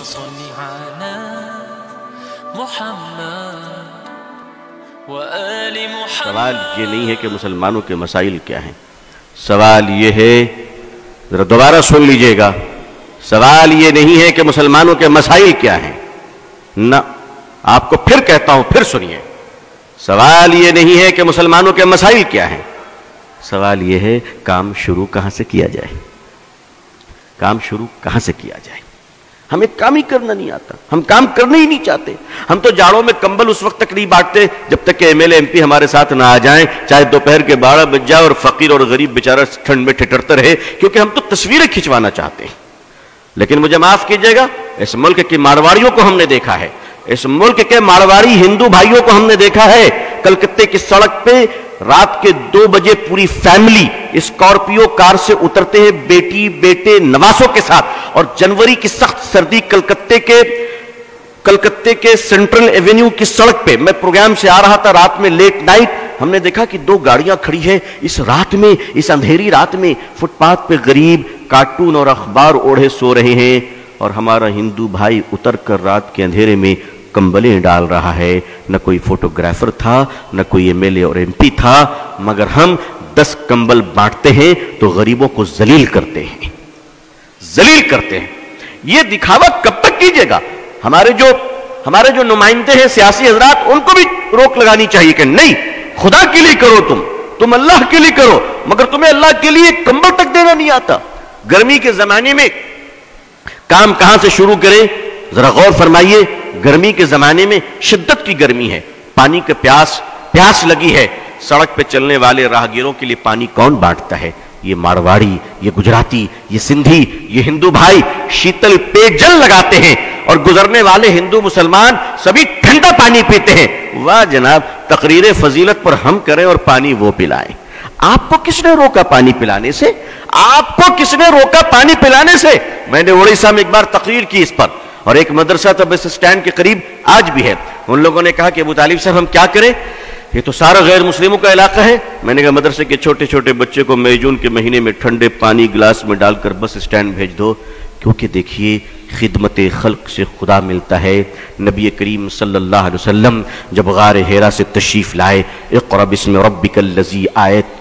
صل على محمد وآل محمد. سوال یہ نہیں ہے کہ مسلمانوں کے مسائل کیا ہیں، سوال یہ ہے، ذرا دوبارہ سن لیجئے گا، سوال یہ نہیں ہے کہ مسلمانوں کے مسائل کیا ہیں، نہ، آپ کو پھر کہتا ہوں، پھر سنیے، سوال یہ نہیں ہے کہ مسلمانوں کے مسائل کیا ہیں، سوال یہ ہے کام شروع کہاں سے کیا جائے، کام شروع کہاں سے کیا جائے. ہمیں کام ہی کرنا نہیں آتا، ہم کام کرنا ہی نہیں چاہتے. ہم تو جاڑوں میں کمبل اس وقت تک نہیں بانٹتے جب تک کہ M L A M P ہمارے ساتھ نہ آ جائیں، چاہے دوپہر کے 12 بج جائے اور فقیر اور غریب بیچارہ ٹھنڈ میں ٹھٹرتا رہے، کیونکہ ہم تو تصویریں کھنچوانا چاہتے ہیں. لیکن مجھے معاف کیجئے گا، اس ملک کی مارواڑیوں کو ہم نے دیکھا ہے، اس ملک کے مارواڑی ہندو بھائیوں کو ہم نے دیکھا ہے، کلکتے کی سڑک پہ رات کے 2 بجے پوری فیملی اسکارپیو کار سے اترتے ہیں بیٹی بیٹے نواسوں کے ساتھ، اور جنوری کی سخت سردی کلکتے کے سینٹرل ایونیو کی سڑک پہ، میں پروگرام سے آ رہا تھا رات میں لیٹ نائٹ، ہم نے دیکھا کہ 2 گاڑیاں کھڑی ہیں اس رات میں، اس اندھیری رات میں، فٹ پاتھ پہ غریب کارٹون اور اخبار اوڑھے سو رہے ہیں، اور ہمارا ہندو بھائی اتر کر رات کے اندھیرے میں کمبلیں ڈال رہا ہے. نہ کوئی فوٹوگرافر تھا، نہ کوئی ایم ایل اے اور ایم پی تھا، مگر ہم 10 کمبل بانٹتے ہیں تو غریبوں کو ذلیل کرتے ہیں، ذلیل کرتے ہیں. یہ دکھاوا کب تک کیجئے گا؟ ہمارے جو نمائندے ہیں سیاسی حضرات، ان کو بھی روک لگانی چاہیے کہ نہیں، خدا کے لیے کرو، تم اللہ کے لیے کرو، مگر تمہیں اللہ کے لیے کمبل تک دینا نہیں آتا. گرمی کے زمانے میں کام کہاں سے شروع کریں؟ ذرا غور فرمائیے. گرمی کے زمانے میں شدت کی گرمی ہے، پانی کا پیاس لگی ہے، سڑک پہ چلنے والے راہگیروں کے لیے پانی کون بانٹتا ہے؟ یہ مارواڑی، یہ گجراتی، یہ سندھی، یہ ہندو بھائی شیتل پے جل لگاتے ہیں، اور گزرنے والے ہندو مسلمان سبھی ٹھنڈا پانی پیتے ہیں. واہ جناب، تقریر فضیلت پر ہم کریں اور پانی وہ پلائیں. آپ کو کس نے روکا پانی پلانے سے؟ آپ کو کس نے روکا پانی پلانے سے؟ میں نے اڑیسہ میں ایک بار تقریر کی اس پر، اور ایک مدرسہ تو بس اسٹینڈ کے قریب آج بھی ہے. ان لوگوں نے کہا کہ ابو طالب صاحب ہم کیا کریں، یہ تو سارا غیر مسلموں کا علاقہ ہے. میں نے کہا مدرسے کے چھوٹے چھوٹے بچے کو مئی جون کے مہینے میں ٹھنڈے پانی گلاس میں ڈال کر بس اسٹینڈ بھیج دو، کیونکہ دیکھیے خدمت خلق سے خدا ملتا ہے. نبی کریم صلی اللہ علیہ وسلم جب غار حرا سے تشریف لائے، اقرأ بسم ربک الذی آیت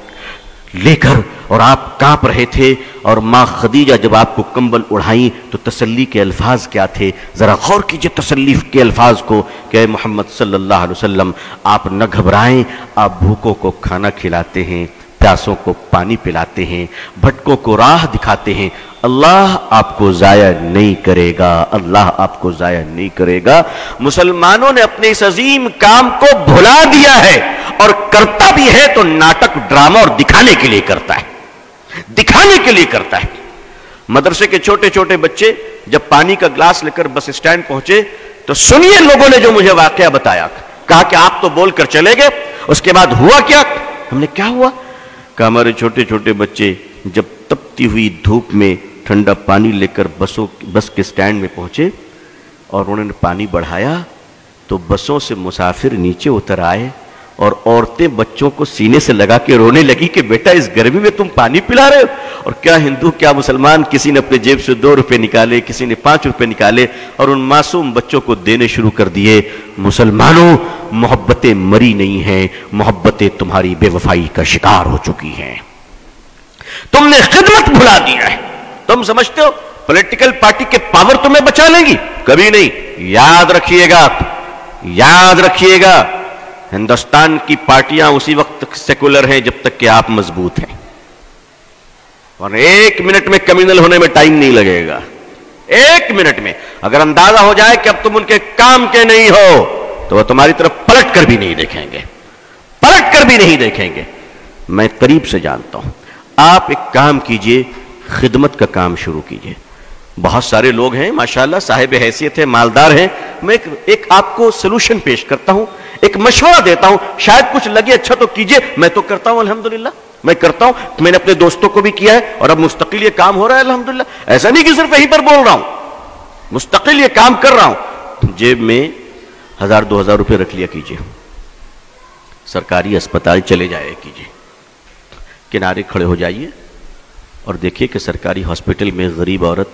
لے کر، اور آپ کانپ رہے تھے، اور ماں خدیجہ جب آپ کو کمبل اڑھائیں تو تسلی کے الفاظ کیا تھے؟ ذرا غور کیجئے تسلی کے الفاظ کو کہ اے محمد صلی اللہ علیہ وسلم، آپ نہ گھبرائیں، آپ بھوکوں کو کھانا کھلاتے ہیں، پیاسوں کو پانی پلاتے ہیں، بھٹکوں کو راہ دکھاتے ہیں. اللہ آپ کو ضائع نہیں کرے گا، اللہ آپ کو ضائع نہیں کرے گا. مسلمانوں نے اپنے اس عظیم کام کو بھلا دیا ہے، اور کرتا بھی ہے تو ناٹک ڈرامہ اور دکھانے کے لیے کرتا ہے، دکھانے کے لیے کرتا ہے. مدرسے کے چھوٹے چھوٹے بچے جب پانی کا گلاس لے کر بس اسٹینڈ پہنچے تو سنیے لوگوں نے جو مجھے واقعہ بتایا. کہا کہ آپ تو بول کر چلے گئے، اس کے بعد ہوا کیا؟ ہم نے کیا ہوا؟ کہ ہمارے چھوٹے چھوٹے بچے جب تپتی ہوئی دھوپ میں ٹھنڈا پانی لے کر بس کے سٹینڈ میں پہنچے اور انہوں نے پانی بڑھایا تو بسوں سے مسافر نیچے اتر آئے اور عورتیں بچوں کو سینے سے لگا کے رونے لگی کہ بیٹا اس گرمی میں تم پانی پلا رہے ہو. اور کیا ہندو کیا مسلمان، کسی نے اپنے جیب سے 2 روپے نکالے، کسی نے 5 روپے نکالے اور ان معصوم بچوں کو دینے شروع کر دیے. مسلمانوں، محبتیں مری نہیں ہیں، محبتیں تمہاری بے وفائی کا شکار ہو چکی ہیں. تم نے خدمت بھلا دیا ہے. تم سمجھتے ہو پولیٹیکل پارٹی کے پاور تمہیں بچا لیں گی؟ کبھی نہیں. یاد رکھیے گا، یاد رکھیے گا، ہندوستان کی پارٹیاں اسی وقت سیکولر ہیں جب تک کہ آپ مضبوط ہیں، اور 1 منٹ میں کمیونل ہونے میں ٹائم نہیں لگے گا. 1 منٹ میں اگر اندازہ ہو جائے کہ اب تم ان کے کام کے نہیں ہو تو وہ تمہاری طرف پلٹ کر بھی نہیں دیکھیں گے، پلٹ کر بھی نہیں دیکھیں گے. میں قریب سے جانتا ہوں. آپ ایک کام کیجئے، خدمت کا کام شروع کیجئے. بہت سارے لوگ ہیں ماشاءاللہ، صاحب حیثیت ہیں، مالدار ہیں. میں ایک آپ کو سلوشن پیش کرتا ہوں، ایک مشورہ دیتا ہوں، شاید کچھ لگے اچھا تو کیجئے. میں تو کرتا ہوں الحمدللہ، میں کرتا ہوں. میں نے اپنے دوستوں کو بھی کیا ہے اور اب مستقل یہ کام ہو رہا ہے الحمدللہ. ایسا نہیں کہ صرف یہیں پر بول رہا ہوں، مستقل یہ کام کر رہا ہوں. جیب میں 1000-2000 روپے رکھ لیا کیجئے، سرکاری اسپتال چلے جائے کیجئے، کنارے کھڑے ہو جائیے اور دیکھیے کہ سرکاری ہاسپٹل میں غریب عورت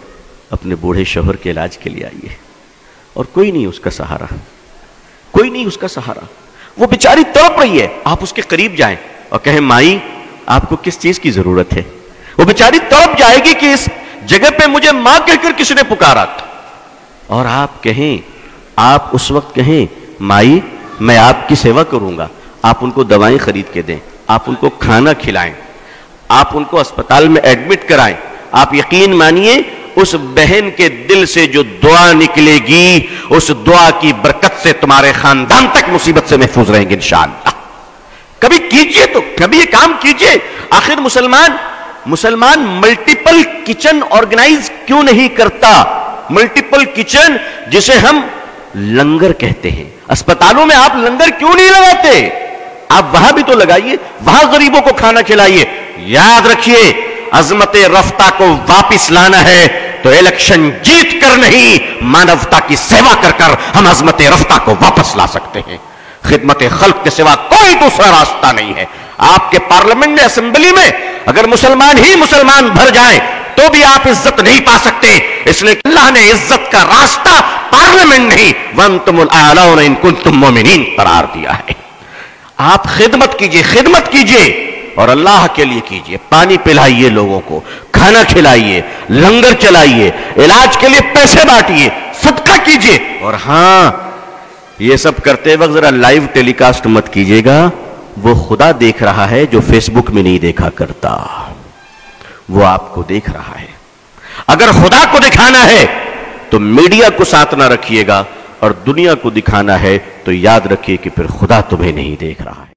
अपने बूढ़े शौहर के इलाज के लिए आई है और कोई नहीं उसका सहारा, कोई नहीं उसका सहारा। वो बेचारी तड़प रही है, आप उसके करीब जाएं और कहें माई आपको किस चीज की जरूरत है, वो बेचारी तड़प जाएगी कि इस जगह पे मुझे मां कहकर किसने पुकारा था। और आप कहें, आप उस वक्त कहें माई मैं आपकी सेवा करूंगा, आप उनको दवाएं खरीद के दें, आप उनको खाना खिलाएं, आप उनको अस्पताल में एडमिट कराएं। आप यकीन मानिए उस बहन के दिल से जो दुआ निकलेगी, उस दुआ की बरकत से तुम्हारे खानदान तक मुसीबत से महफूज रहेंगे इंशाअल्लाह। कभी कीजिए तो कभी ये काम कीजिए। आखिर मुसलमान मल्टीपल किचन ऑर्गेनाइज क्यों नहीं करता? मल्टीपल किचन जिसे हम लंगर कहते हैं, अस्पतालों में आप लंगर क्यों नहीं लगाते? आप वहां भी तो लगाइए, वहां गरीबों को खाना खिलाइए। याद रखिए अजमत रफ्ता को वापिस लाना है तो इलेक्शन जीत कर नहीं, मानवता की सेवा कर कर हम अजमत रफ्ता को वापस ला सकते हैं। खिदमत खल्क के सिवा कोई दूसरा रास्ता नहीं है। आपके पार्लियामेंट में, असेंबली में अगर मुसलमान ही मुसलमान भर जाएं तो भी आप इज्जत नहीं पा सकते। इसलिए अल्लाह ने इज्जत का रास्ता पार्लियामेंट नहीं वअंतुमुल आलौना इन कुंतुम मोमिनीन करार दिया है। आप खिदमत कीजिए और अल्लाह के लिए कीजिए। पानी पिलाइए लोगों को, खाना खिलाइए, लंगर चलाइए, इलाज के लिए पैसे बांटिए, सदका कीजिए। और हां, ये सब करते वक्त जरा लाइव टेलीकास्ट मत कीजिएगा, वो खुदा देख रहा है जो फेसबुक में नहीं देखा करता, वो आपको देख रहा है। अगर खुदा को दिखाना है तो मीडिया को साथ ना रखिएगा, और दुनिया को दिखाना है तो याद रखिए कि फिर खुदा तुम्हें नहीं देख रहा है।